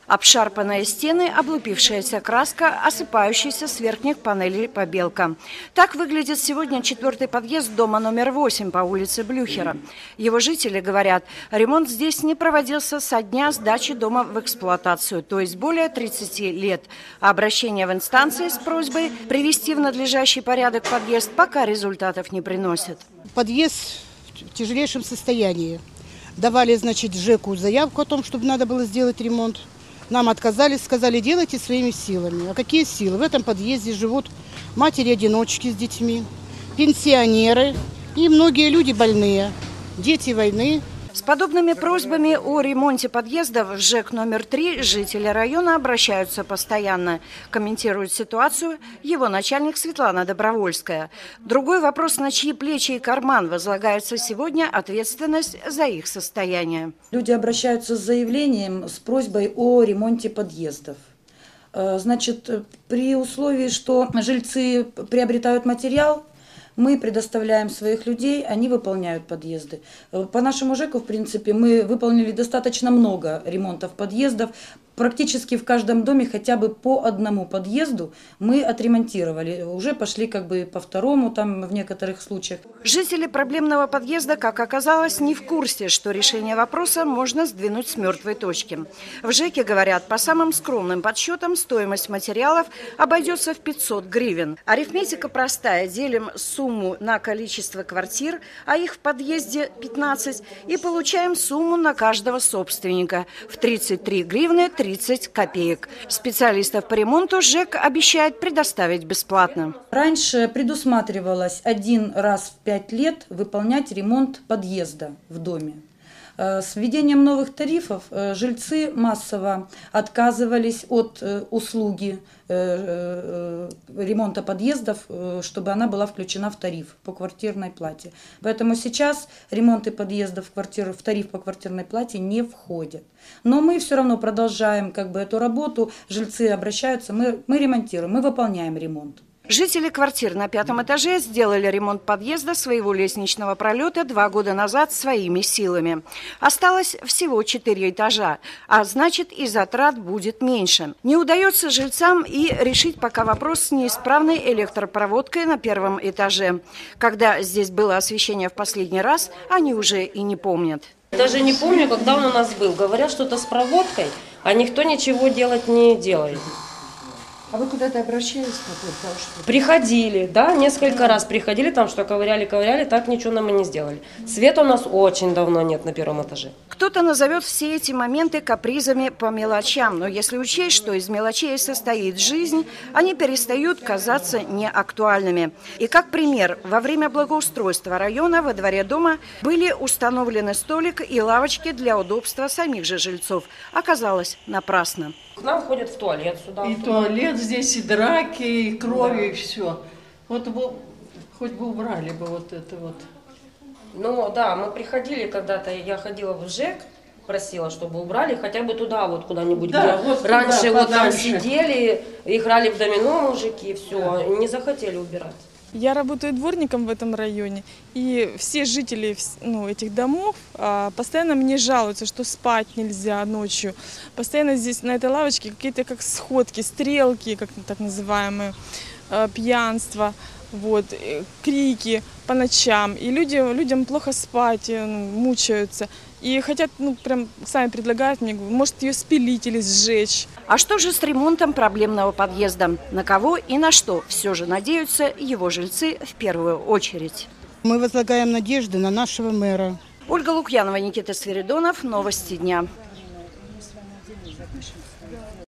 Обшарпанные стены, облупившаяся краска, осыпающаяся с верхних панелей побелка. Так выглядит сегодня 4-й подъезд дома номер 8 по улице Блюхера. Его жители говорят, ремонт здесь не проводился со дня сдачи дома в эксплуатацию, то есть более 30 лет. А обращение в инстанции с просьбой привести в надлежащий порядок подъезд пока результатов не приносит. Подъезд в тяжелейшем состоянии. Давали, значит, ЖЭКу заявку о том, чтобы надо было сделать ремонт. Нам отказались, сказали, делайте своими силами. А какие силы? В этом подъезде живут матери-одиночки с детьми, пенсионеры и многие люди больные, дети войны. С подобными просьбами о ремонте подъездов в ЖЭК номер 3 жители района обращаются постоянно. Комментирует ситуацию его начальник Светлана Добровольская. Другой вопрос, на чьи плечи и карман возлагается сегодня ответственность за их состояние. Люди обращаются с заявлением, с просьбой о ремонте подъездов. Значит, при условии, что жильцы приобретают материал, мы предоставляем своих людей, они выполняют подъезды. По нашему ЖЭКу, в принципе, мы выполнили достаточно много ремонтов подъездов. Практически в каждом доме хотя бы по одному подъезду мы отремонтировали. Уже пошли как бы по второму там в некоторых случаях. Жители проблемного подъезда, как оказалось, не в курсе, что решение вопроса можно сдвинуть с мертвой точки. В ЖЭКе говорят, по самым скромным подсчетам стоимость материалов обойдется в 500 гривен. Арифметика простая. Делим сумму на количество квартир, а их в подъезде 15, и получаем сумму на каждого собственника в 33 гривны 30 копеек. Специалистов по ремонту ЖЭК обещает предоставить бесплатно. Раньше предусматривалось 1 раз в 5 лет выполнять ремонт подъезда в доме. С введением новых тарифов жильцы массово отказывались от услуги ремонта подъездов, чтобы она была включена в тариф по квартирной плате. Поэтому сейчас ремонты подъездов в тариф по квартирной плате не входят. Но мы все равно продолжаем эту работу, жильцы обращаются, мы ремонтируем, мы выполняем ремонт. Жители квартир на 5-м этаже сделали ремонт подъезда своего лестничного пролета 2 года назад своими силами. Осталось всего 4 этажа, а значит и затрат будет меньше. Не удается жильцам и решить пока вопрос с неисправной электропроводкой на 1-м этаже. Когда здесь было освещение в последний раз, они уже и не помнят. Даже не помню, когда он у нас был. Говорят, что-то с проводкой, а никто ничего делать не делает. А вы куда-то обращались? Приходили, да, несколько раз приходили, там что ковыряли, так ничего нам и не сделали. Света у нас очень давно нет на 1-м этаже. Кто-то назовет все эти моменты капризами по мелочам, но если учесть, что из мелочей состоит жизнь, они перестают казаться неактуальными. И как пример, во время благоустройства района во дворе дома были установлены столик и лавочки для удобства самих же жильцов. Оказалось, напрасно. К нам ходят в туалет сюда. И туалет здесь, и драки, и кровь, да. И все. Вот хоть бы убрали бы вот это вот. Ну да, мы приходили когда-то, я ходила в ЖЭК, просила, чтобы убрали хотя бы туда, вот куда-нибудь, да, где вот раньше туда, вот там сидели, играли в домино мужики, все, да. Не захотели убирать. Я работаю дворником в этом районе, и все жители этих домов постоянно мне жалуются, что спать нельзя ночью. Постоянно здесь на этой лавочке какие-то как сходки, стрелки, как так называемые, пьянство, крики по ночам. И людям плохо спать, мучаются. И хотят, прям сами предлагают мне, может, ее спилить или сжечь. А что же с ремонтом проблемного подъезда? На кого и на что все же надеются его жильцы в первую очередь? Мы возлагаем надежды на нашего мэра. Ольга Лукьянова, Никита Свиридонов. Новости дня.